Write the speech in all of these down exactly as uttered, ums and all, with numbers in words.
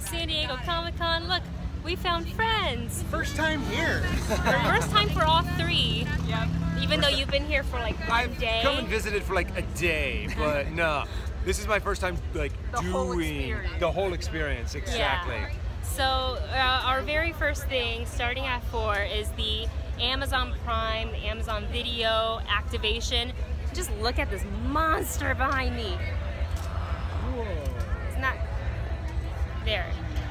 San Diego Comic-Con. Look, we found friends. First time here. First time for all three. Yep. Even though you've been here for like one I've day. I've come and visited for like a day, but no. This is my first time like the doing whole experience. the whole experience, exactly. Yeah. So uh, our very first thing, starting at four, is the Amazon Prime, the Amazon Video activation. Just look at this monster behind me. Whoa. It's not there.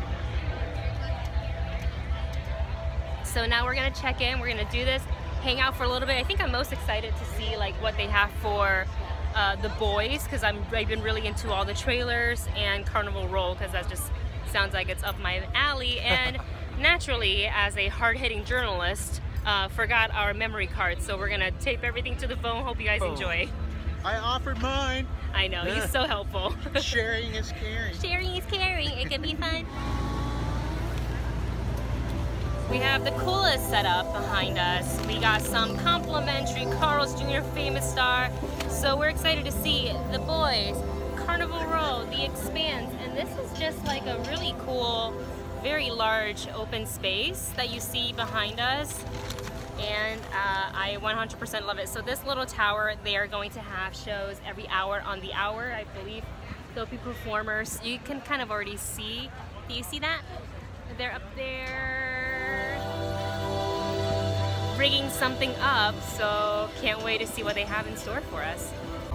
So now we're gonna check in. We're gonna do this, hang out for a little bit. I think I'm most excited to see like what they have for uh, the boys, because I'm I've been really into all the trailers and Carnival Roll, because that just sounds like it's up my alley. And naturally, as a hard-hitting journalist, uh, forgot our memory card, so we're gonna tape everything to the phone. Hope you guys oh. enjoy. I offered mine. I know, he's so helpful. Sharing is caring. Sharing is caring. It can be fun. We have the coolest setup behind us. We got some complimentary Carl's Junior Famous Star. So we're excited to see the boys, Carnival Row, the Expanse, and this is just like a really cool, very large open space that you see behind us. And uh, I one hundred percent love it. So this little tower, they are going to have shows every hour on the hour. I believe there'll be performers. You can kind of already see. Do you see that? They're up there rigging something up, so can't wait to see what they have in store for us.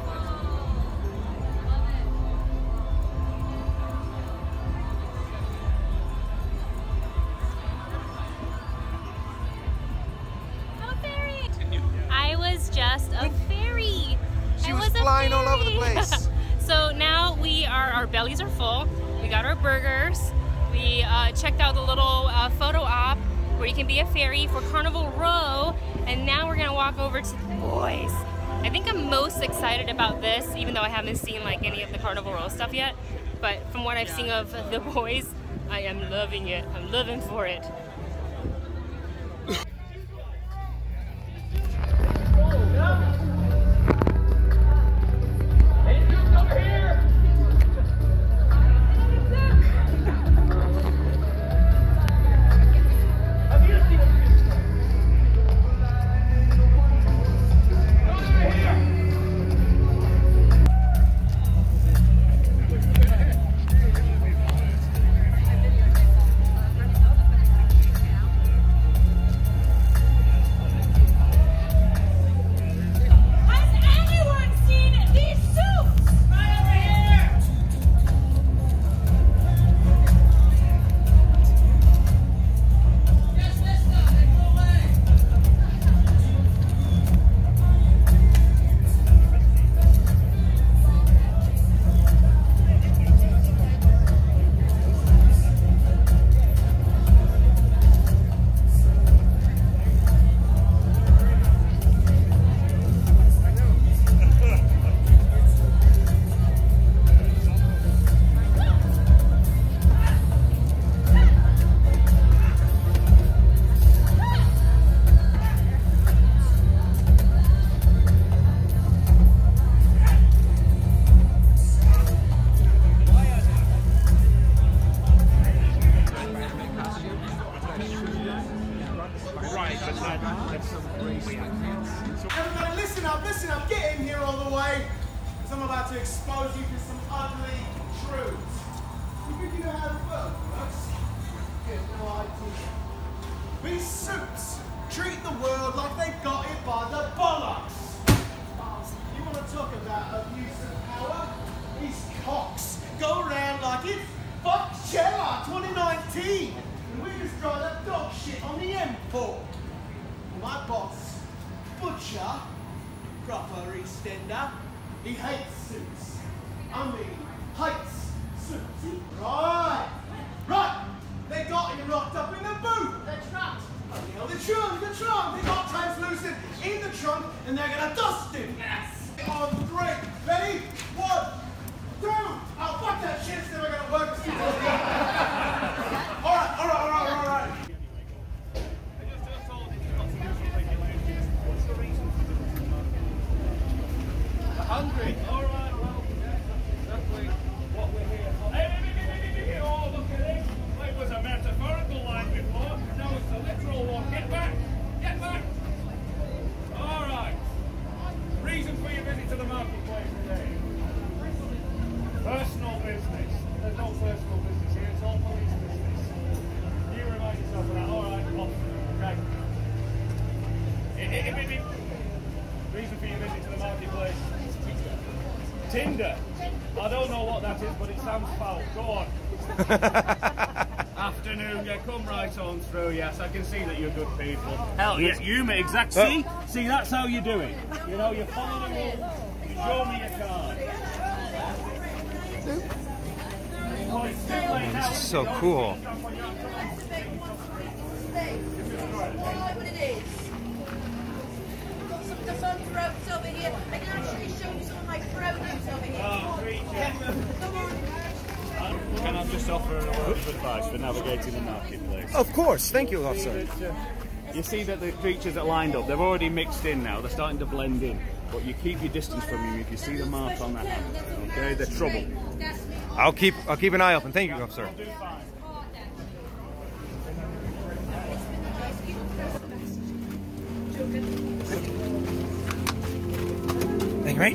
Oh, fairy! I was just a fairy. She I was, was flying a fairy. all over the place. So now we are, our bellies are full. We got our burgers. We uh, checked out the little uh, photo op where you can be a fairy for Carnival Row, and now we're gonna walk over to the boys. I think I'm most excited about this, even though I haven't seen like any of the Carnival Row stuff yet. But from what I've seen of the boys, I am loving it. I'm living for it. Everybody listen up, listen up, get in here all the way, because I'm about to expose you to some ugly truths. You think you know how it works? You have no idea. These suits treat the world like they've got it by the bollocks. You want to talk about abuse of power? These cocks go around like it's fuck Chella twenty nineteen, and we just drive that dog shit on the M four. My boss, Butcher, proper Eastender, he hates suits. I mean, hates suits. Right, right. They got him locked up in the boot. The trunk. Oh, you know, the trunk, the trunk. They got translucent in the trunk, and they're gonna dust him. Yes. On three. Ready? One, two. Oh, fuck that shit. It's never gonna work. all right, all right, all right, all right. Hungry. All right, well, that's definitely what we're here for. Hey, hey, hey, hey, hey, hey. Oh, look at this. sounds foul. Go on. Afternoon, yeah, come right on through. Yes, I can see that you're good people. Hell yeah, you mate, exactly. See, see, that's how you do it. You know, you follow the rules. You show me your card. Oh, it's too late now. This is so cool. The sun throats over here. I can actually show you some of my produce over here. Oh, great. Come on. Can I just offer a word of advice for navigating the marketplace? Of course, thank you, officer. You see that the creatures that lined up, they've already mixed in now, they're starting to blend in. But you keep your distance from them if you see the mark on the hand. Okay, they're trouble. I'll keep I'll keep an eye open. Thank you, officer. Do fine. Thank you, mate.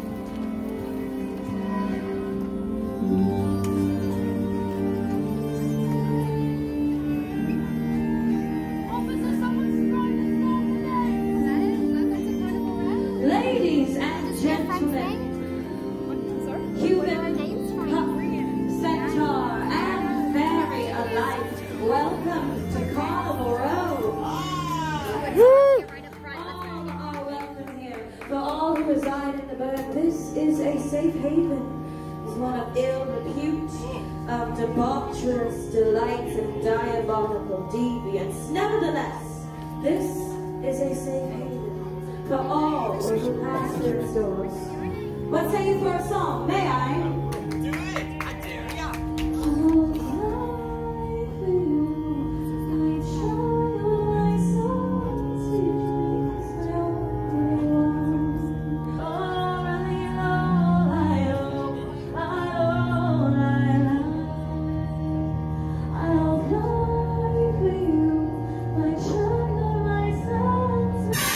Ladies and gentlemen, human, centaur, and fairy alike, welcome to Carnival Row. All are welcome here. For all who reside in the bird, this is a safe haven. It's one of ill repute, of debaucherous delights and diabolical deviance. Nevertheless, this is a safe haven for all who pass their doors. What say you for a song? May I? Do it! I dare ya! I'll fly for you. I'd show my soul to dreams no one. Oh, really, all I owe, I owe, I love. I'll fly for you. I'd show my soul to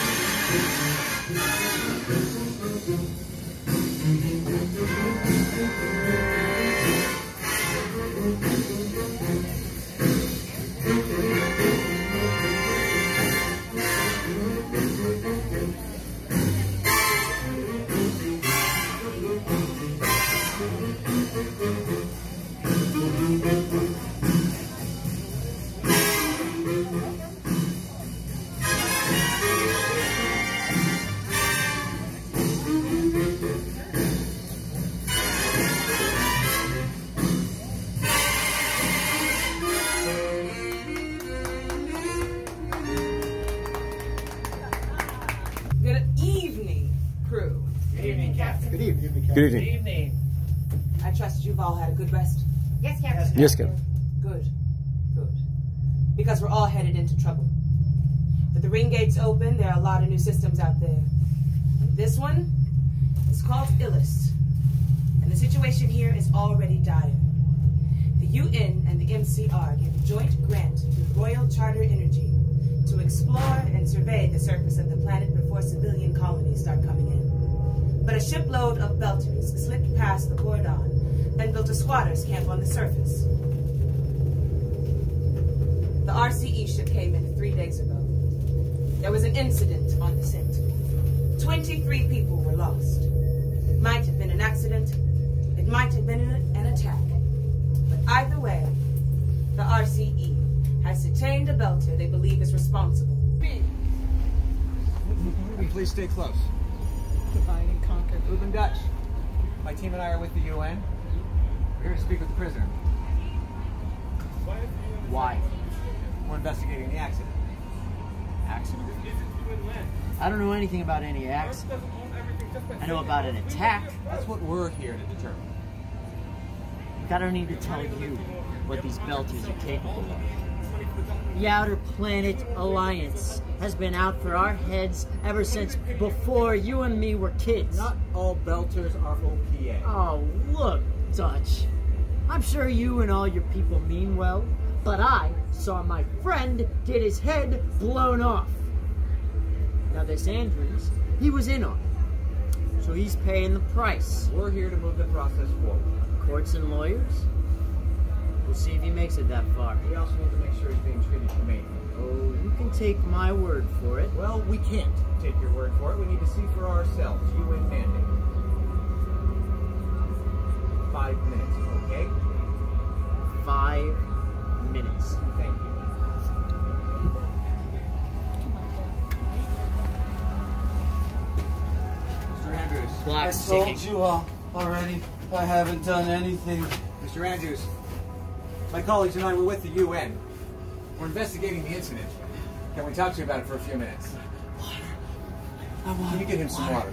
Good evening, crew. Good evening, Captain. Good evening, Captain. Good Good evening. evening. I trust you've all had a good rest. Yes, Captain. Yes, Captain. Good, good. Because we're all headed into trouble. With the ring gates open, there are a lot of new systems out there. And this one is called Illus. And the situation here is already dire. The U N and the M C R gave a joint grant to Royal Charter Energy to explore and survey the surface of the planet before civilian colonies start coming in. But a shipload of belters slipped past the cordon and built a squatters camp on the surface. The R C E ship came in three days ago. There was an incident on descent. twenty-three people were lost. It might have been an accident. It might have been an, an attack. But either way, the R C E has detained a belter they believe is responsible. And please stay close. Divide and conquer. Ruben Dutch. My team and I are with the U N. We're here to speak with the prisoner. Why? We're investigating the accident. Accident? I don't know anything about any accident. I know about an attack. That's what we're here to determine. I don't need to tell you what these belters are capable of. The Outer Planet Alliance has been out for our heads ever since before you and me were kids. Not all belters are O P A. Oh, look, Dutch. I'm sure you and all your people mean well, but I saw my friend get his head blown off. Now this Andrews, he was in on it, so he's paying the price. We're here to move the process forward. Courts and lawyers? We'll see if he makes it that far. We also need to make sure he's being treated humanely. Oh, you can take my word for it. Well, we can't take your word for it. We need to see for ourselves. U N mandate. five minutes, okay? Five minutes. Thank you. Mister Andrews. Clock's I told ticking. you all already. I haven't done anything. Mister Andrews, my colleagues and I were with the U N. We're investigating the incident. Can we talk to you about it for a few minutes? Water. I want Can you get him some water,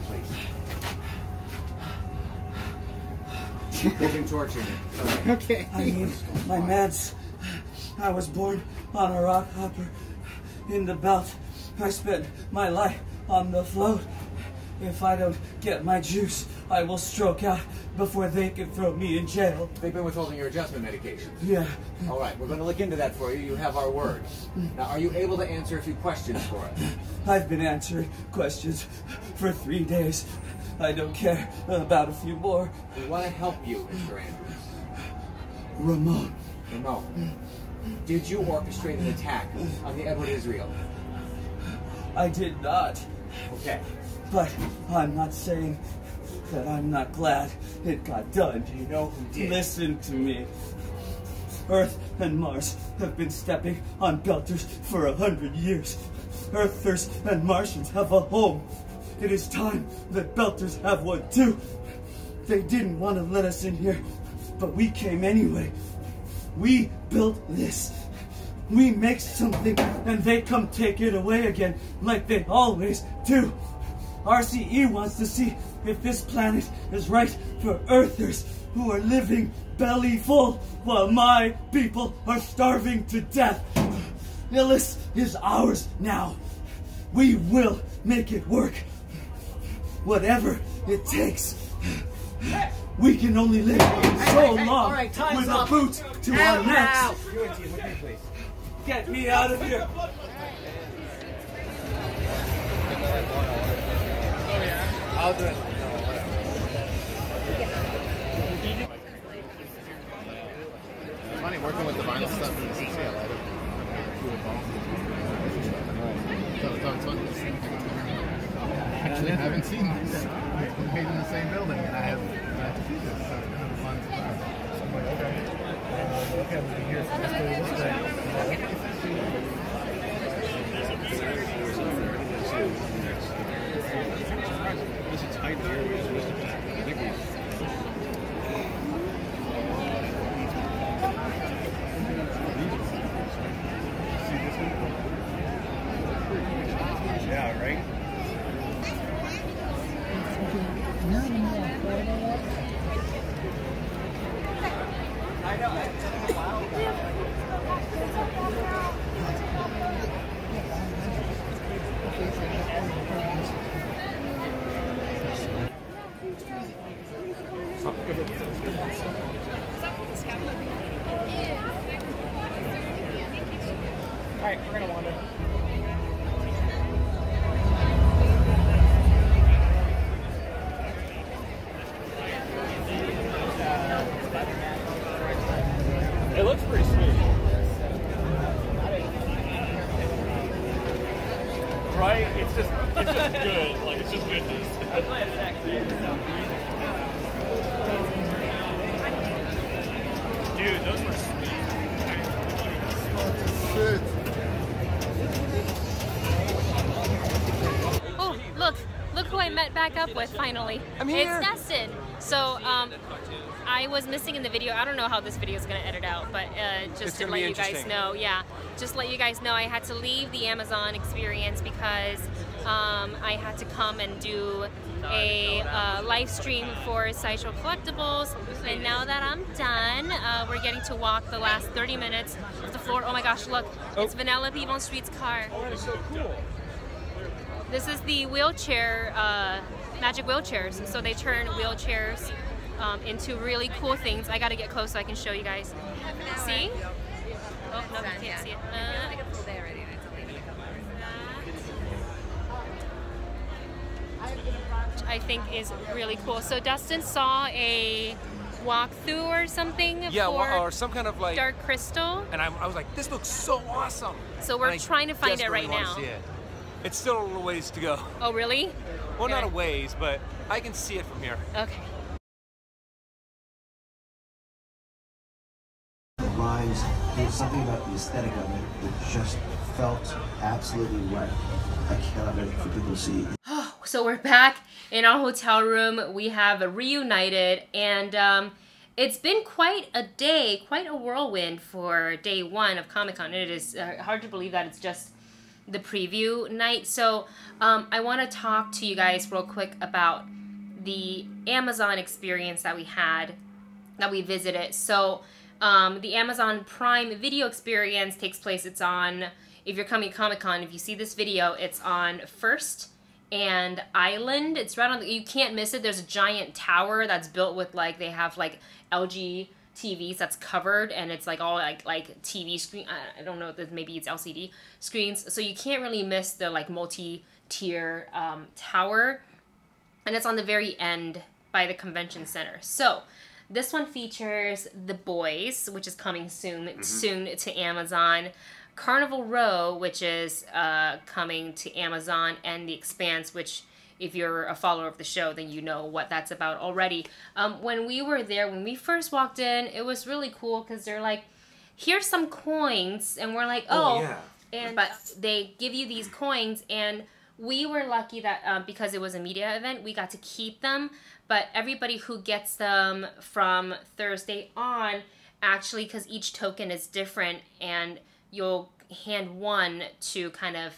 please? They've been torturing him. Okay. Okay. I need my meds. I was born on a rock hopper in the belt. I spent my life on the float. If I don't get my juice, I will stroke out before they can throw me in jail. They've been withholding your adjustment medication. Yeah. All right, we're going to look into that for you. You have our word. Now, are you able to answer a few questions for us? I've been answering questions for three days. I don't care about a few more. We want to help you, Mister Andrews. Ramon. Ramon, did you orchestrate an attack on the Edward Israel? I did not. Okay. But I'm not saying that I'm not glad it got done. Do you know who did? Listen to me. Earth and Mars have been stepping on Belters for a hundred years. Earthers and Martians have a home. It is time that Belters have one too. They didn't want to let us in here, but we came anyway. We built this. We make something and they come take it away again like they always do. R C E wants to see if this planet is right for Earthers who are living belly full while my people are starving to death. Illis is ours now. We will make it work. Whatever it takes. We can only live so hey, hey, long all right, time's with up. a boot to Ow, our necks. ow. Get me out of here. I'll do it. It's funny working with the vinyl stuff in the C C. I like it. So, so it's fun. Actually, I haven't seen this. It's made in the same building, and I have I have to see this. So it's kind of a fun surprise. So I'm like, okay. Uh, okay, I'm going to be here for this day, this day. This is tight area. I think we. Yeah, right? I know. It's been a while. All right, we're gonna wander. It looks pretty sweet. Right? It's just, it's just good. Like, it's just goodness. Dude, those were sweet. Shit. Oh, look. Look who I met back up with finally. I'm here. It's Dustin. So, um, I was missing in the video. I don't know how this video is going to edit out, but uh, just It's to gonna let be you guys interesting. know, yeah, just let you guys know I had to leave the Amazon experience because um, I had to come and do a uh, live stream for Sideshow Collectibles, and now that I'm done, uh, we're getting to walk the last thirty minutes of the floor. Oh my gosh, look, it's Vanellope Von Street's car. Oh, that is so cool. This is the wheelchair, uh, magic wheelchairs. So they turn wheelchairs um, into really cool things. I gotta get close so I can show you guys. See? Oh, no, you can't see it. Uh, which I think is really cool. So Dustin saw a walkthrough or something Yeah, for or some kind of like Dark Crystal. And I, I was like, this looks so awesome. So we're And I trying to find it desperately right wanna now. see it. It's still a little ways to go. Oh, really? Well, not a Okay. ways, but I can see it from here. Okay. times there was something about the aesthetic of it that just felt absolutely right. I cannot wait for people to see. So we're back in our hotel room. We have reunited, and um, it's been quite a day, quite a whirlwind for day one of Comic-Con. It is uh, hard to believe that it's just the preview night. So um, I want to talk to you guys real quick about the Amazon experience that we had, that we visited. So um, the Amazon Prime Video experience takes place, it's on, if you're coming to Comic-Con, if you see this video, it's on First and Island. It's right on the, you can't miss it. There's a giant tower that's built with, like, they have like L G T Vs that's covered, and it's like all like like T V screen, I don't know, maybe it's L C D screens, so you can't really miss the like multi-tier um, tower, and it's on the very end by the convention center. So this one features The Boys, which is coming soon, mm-hmm. soon to Amazon. Carnival Row, which is uh, coming to Amazon, and The Expanse, which, if you're a follower of the show, then you know what that's about already. Um, when we were there, when we first walked in, it was really cool because they're like, here's some coins, and we're like, oh, oh yeah. And but they give you these coins, and we were lucky that um, because it was a media event, we got to keep them. But everybody who gets them from Thursday on, actually, because each token is different, and you'll hand one to kind of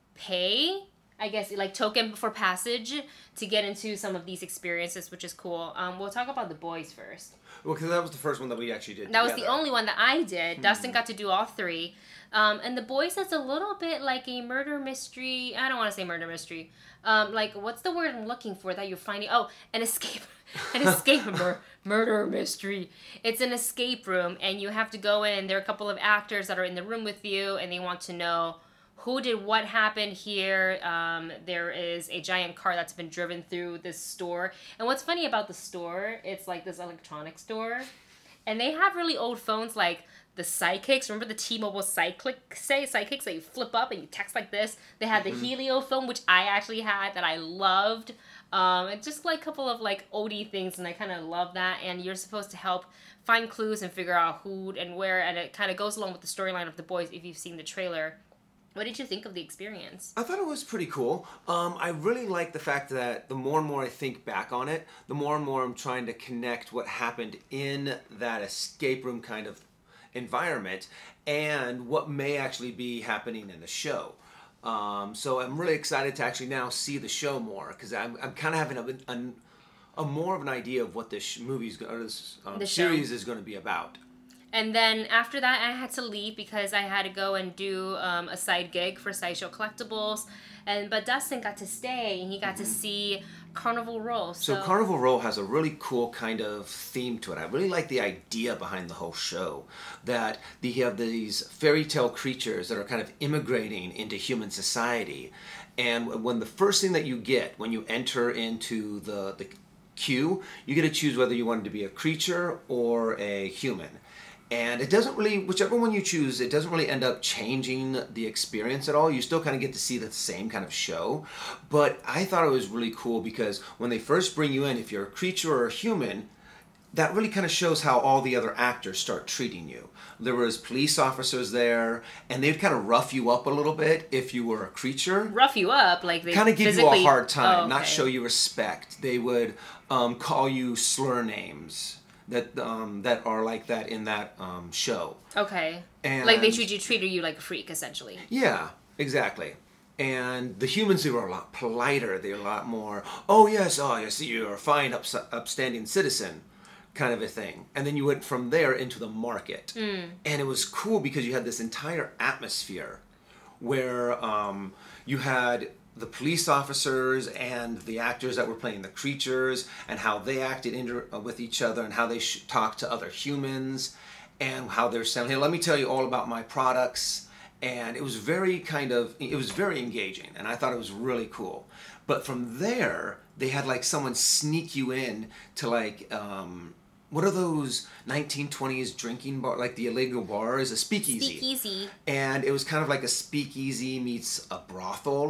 pay, I guess, like token for passage to get into some of these experiences, which is cool. Um, we'll talk about The Boys first. Well, because that was the first one that we actually did That together. was the only one that I did. Hmm. Dustin got to do all three. Um, and The Boys is a little bit like a murder mystery. I don't want to say murder mystery. Um, like, what's the word I'm looking for that you're finding? Oh, an escape. An escape mur murder mystery. It's an escape room, and you have to go in. There are a couple of actors that are in the room with you, and they want to know who did what happened here. Um, there is a giant car that's been driven through this store. And what's funny about the store, it's like this electronics store, and they have really old phones, like the Sidekicks. Remember the T-Mobile Sidekick, say Sidekicks that you flip up and you text like this? They had the mm-hmm. Helio phone, which I actually had, that I loved. Um, and just like a couple of like oldie things, and I kind of love that. And you're supposed to help find clues and figure out who and where, and it kind of goes along with the storyline of The Boys if you've seen the trailer. What did you think of the experience? I thought it was pretty cool. Um, I really like the fact that the more and more I think back on it, the more and more I'm trying to connect what happened in that escape room kind of environment and what may actually be happening in the show. Um, so I'm really excited to actually now see the show more, because I'm, I'm kind of having a, a, a more of an idea of what this movie's or this um, series is going to be about. And then after that, I had to leave because I had to go and do um, a side gig for Sideshow Collectibles. And but Dustin got to stay, and he got mm-hmm. to see Carnival Row. So. so Carnival Row has a really cool kind of theme to it. I really like the idea behind the whole show, that you have these fairy tale creatures that are kind of immigrating into human society. And when the first thing that you get when you enter into the, the queue, you get to choose whether you want to be a creature or a human. And it doesn't really, whichever one you choose, it doesn't really end up changing the experience at all. You still kind of get to see the same kind of show. But I thought it was really cool because when they first bring you in, if you're a creature or a human, that really kind of shows how all the other actors start treating you. There was police officers there, and they'd kind of rough you up a little bit if you were a creature. Rough you up? Like they kind of give physically... you a hard time, oh, okay. not show you respect. They would um, call you slur names. That um, that are like that in that um, show. Okay. And like they treat you treated you like a freak, essentially. Yeah, exactly. And the humans, they were a lot politer. They were a lot more, oh yes, oh yes, you're a fine, ups upstanding citizen, kind of a thing. And then you went from there into the market. Mm. And it was cool because you had this entire atmosphere where um, you had the police officers and the actors that were playing the creatures, and how they acted inter uh, with each other, and how they sh talked to other humans, and how they're saying, hey, let me tell you all about my products. And it was very kind of, it was very engaging, and I thought it was really cool. But from there, they had like someone sneak you in to like, um, what are those nineteen twenties drinking bar, like the illegal bars, a speakeasy. Speakeasy. And it was kind of like a speakeasy meets a brothel.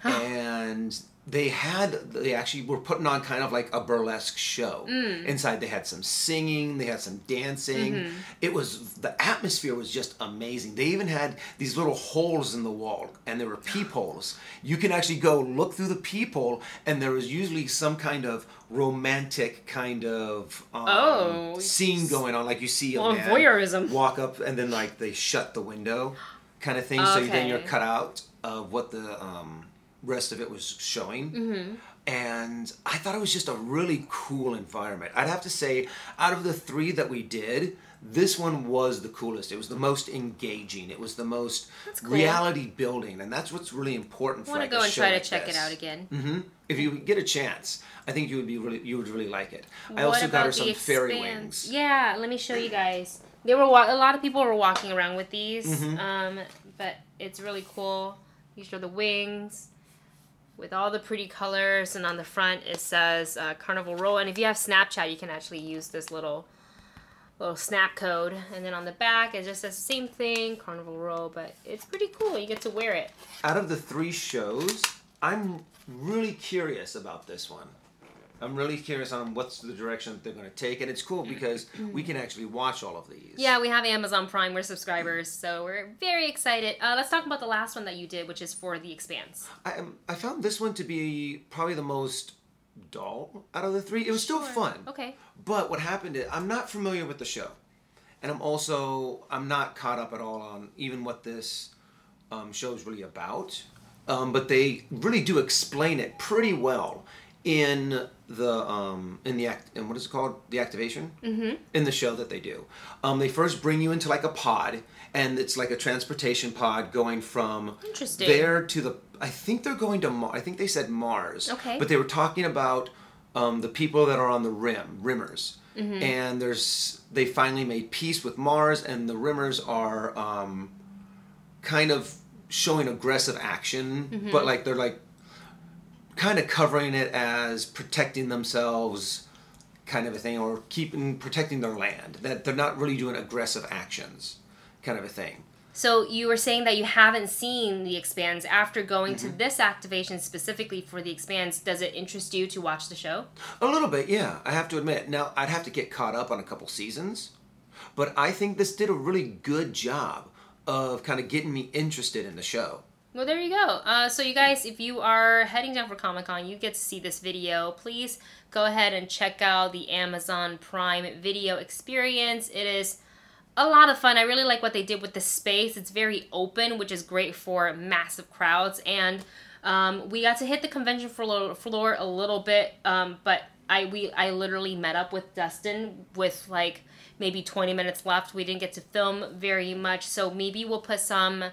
and they had, they actually were putting on kind of like a burlesque show. Mm. Inside they had some singing, they had some dancing. Mm-hmm. It was, the atmosphere was just amazing. They even had these little holes in the wall, and there were peepholes. You can actually go look through the peephole, and there was usually some kind of romantic kind of um, oh. scene going on. Like you see a well, man voyeurism. walk up, and then like they shut the window kind of thing. Okay. So then you're cut out of what the um, rest of it was showing. Mm-hmm. And I thought it was just a really cool environment. I'd have to say, out of the three that we did, this one was the coolest. It was the most engaging. It was the most cool. reality building, and that's what's really important for I want like to go a and show try like to check this. it out again. Mm-hmm. If you get a chance, I think you would be really, you would really like it. I What also got about her the some fairy Expanse? wings. Yeah, let me show you guys. They were wa- a lot of people were walking around with these, Mhm. um, but it's really cool. These are the wings with all the pretty colors, and on the front it says uh, Carnival Row. And if you have Snapchat, you can actually use this little little snap code. And then on the back it just says the same thing, Carnival Row, but it's pretty cool. You get to wear it. Out of the three shows, I'm really curious about this one. I'm really curious on what's the direction that they're going to take, and it's cool because we can actually watch all of these. Yeah, we have Amazon Prime. We're subscribers, so we're very excited. Uh, let's talk about the last one that you did, which is for The Expanse. I, um, I found this one to be probably the most dull out of the three. It was still fun. Okay. But what happened is, I'm not familiar with the show. And I'm also, I'm not caught up at all on even what this um, show is really about. Um, but they really do explain it pretty well in the um in the act and what is it called the activation mm-hmm. in the show that they do. Um, they first bring you into like a pod, and it's like a transportation pod going from Interesting. there to the. I think they're going to Mars. I think they said Mars. Okay. But they were talking about um, the people that are on the rim, Rimmers, mm-hmm. and there's they finally made peace with Mars, and the Rimmers are um, kind of showing aggressive action, mm-hmm. but like they're like. Kind of covering it as protecting themselves, kind of a thing, or keeping protecting their land. That they're not really doing aggressive actions, kind of a thing. So you were saying that you haven't seen The Expanse. After going Mm-hmm. to this activation specifically for The Expanse, does it interest you to watch the show? A little bit, yeah. I have to admit. Now I'd have to get caught up on a couple seasons, but I think this did a really good job of kind of getting me interested in the show. Well, there you go. Uh, so you guys, if you are heading down for Comic-Con, you get to see this video. Please go ahead and check out the Amazon Prime video experience. It is a lot of fun. I really like what they did with the space. It's very open, which is great for massive crowds. And um, we got to hit the convention floor, floor a little bit, um, but I we I literally met up with Dustin with like maybe twenty minutes left. We didn't get to film very much, so maybe we'll put some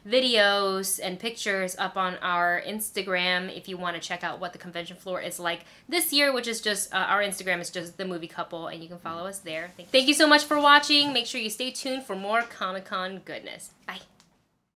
videos and pictures up on our Instagram if you want to check out what the convention floor is like this year, which is just, uh, our Instagram is just The Movie Couple, and you can follow us there. Thank you so much for watching. Make sure you stay tuned for more Comic-Con goodness. Bye.